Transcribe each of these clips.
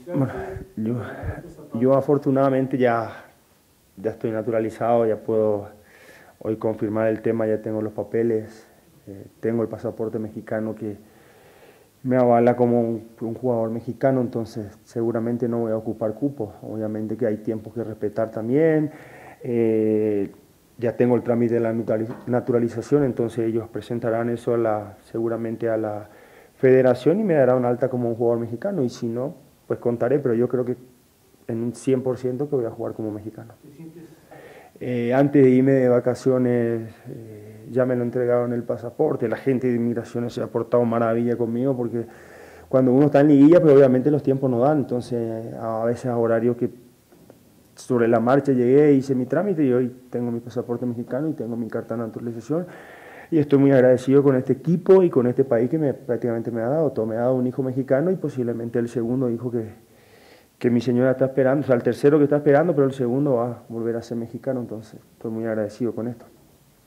Bueno, yo afortunadamente ya estoy naturalizado, ya puedo hoy confirmar el tema, ya tengo los papeles, tengo el pasaporte mexicano que me avala como un jugador mexicano, entonces seguramente no voy a ocupar cupo. Obviamente que hay tiempos que respetar también. eh, ya tengo el trámite de la naturalización, entonces ellos presentarán eso seguramente a la federación y me darán alta como un jugador mexicano. Y si no, pues contaré, pero yo creo que en un 100% que voy a jugar como mexicano. Antes de irme de vacaciones, ya me lo entregaron el pasaporte. La gente de inmigraciones se ha portado maravilla conmigo porque cuando uno está en liguilla, pues obviamente los tiempos no dan. Entonces, a veces a horarios que sobre la marcha llegué, hice mi trámite y hoy tengo mi pasaporte mexicano y tengo mi carta de naturalización. Y estoy muy agradecido con este equipo y con este país que prácticamente me ha dado. Todo me ha dado un hijo mexicano y posiblemente el segundo hijo que mi señora está esperando, o sea, el tercero que está esperando, pero el segundo va a volver a ser mexicano, entonces estoy muy agradecido con esto.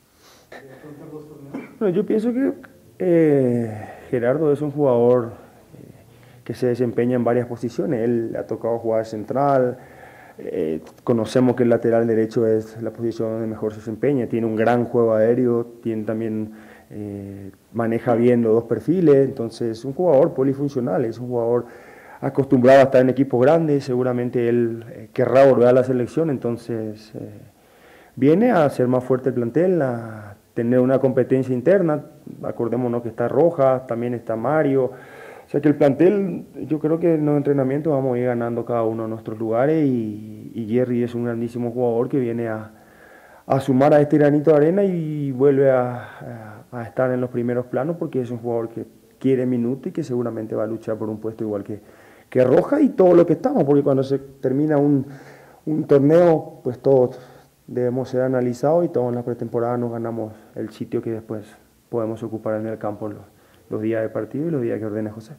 Bueno, yo pienso que Gerardo es un jugador que se desempeña en varias posiciones. Él ha tocado jugar central, conocemos que el lateral derecho es la posición donde mejor se desempeña, tiene un gran juego aéreo, tiene también, maneja bien los dos perfiles, entonces es un jugador polifuncional, es un jugador acostumbrado a estar en equipos grandes, seguramente él querrá volver a la selección, entonces viene a hacer más fuerte el plantel, a tener una competencia interna. Acordémonos que está Rojas, también está Mario. O sea que el plantel, yo creo que en los entrenamientos vamos a ir ganando cada uno de nuestros lugares y Jerry es un grandísimo jugador que viene a sumar a este granito de arena y vuelve a estar en los primeros planos porque es un jugador que quiere minutos y que seguramente va a luchar por un puesto igual que Rojas y todo lo que estamos, porque cuando se termina un torneo, pues todos debemos ser analizados y todos en la pretemporada nos ganamos el sitio que después podemos ocupar en el campo los días de partido y los días que ordene José.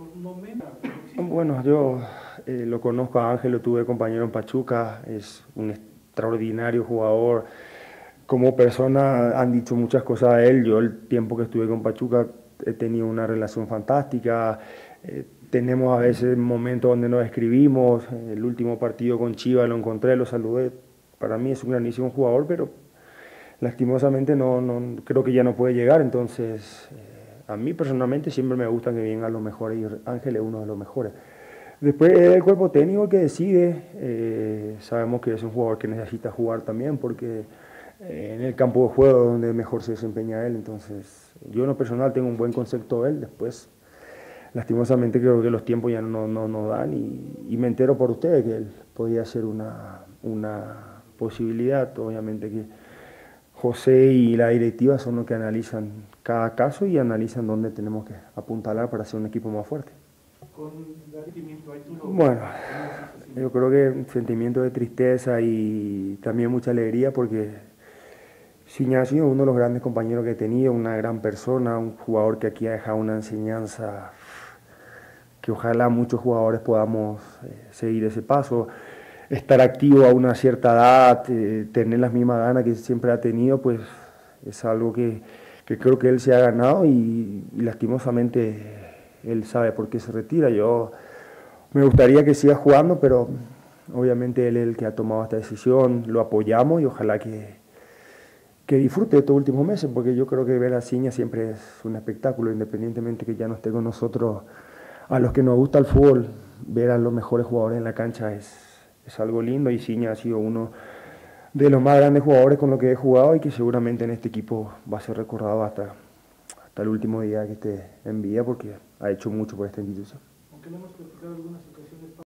Bueno, yo lo conozco a Ángel, lo tuve compañero en Pachuca, es un extraordinario jugador. Como persona han dicho muchas cosas de él, yo el tiempo que estuve con Pachuca he tenido una relación fantástica, tenemos a veces momentos donde nos escribimos, el último partido con Chivas lo encontré, lo saludé, para mí es un grandísimo jugador, pero lastimosamente creo que ya no puede llegar, entonces a mí personalmente siempre me gusta que vengan los mejores y Ángel es uno de los mejores. Después es el cuerpo técnico que decide, sabemos que es un jugador que necesita jugar también porque en el campo de juego es donde mejor se desempeña él, entonces yo en lo personal tengo un buen concepto de él, después lastimosamente creo que los tiempos ya no dan y me entero por ustedes que él podía ser una posibilidad, obviamente que José y la directiva son los que analizan cada caso y analizan dónde tenemos que apuntalar para ser un equipo más fuerte. Bueno, yo creo que un sentimiento de tristeza y también mucha alegría porque Ciña ha sido uno de los grandes compañeros que he tenido, una gran persona, un jugador que aquí ha dejado una enseñanza que ojalá muchos jugadores podamos seguir ese paso, estar activo a una cierta edad, tener las mismas ganas que siempre ha tenido, pues es algo que creo que él se ha ganado y lastimosamente él sabe por qué se retira. Yo me gustaría que siga jugando, pero obviamente él es el que ha tomado esta decisión, lo apoyamos y ojalá que disfrute estos últimos meses, porque yo creo que ver a Ciña siempre es un espectáculo, independientemente que ya no esté con nosotros. A los que nos gusta el fútbol, ver a los mejores jugadores en la cancha es algo lindo y Ciña ha sido uno de los más grandes jugadores con los que he jugado y que seguramente en este equipo va a ser recordado hasta el último día que esté en vida porque ha hecho mucho por esta institución.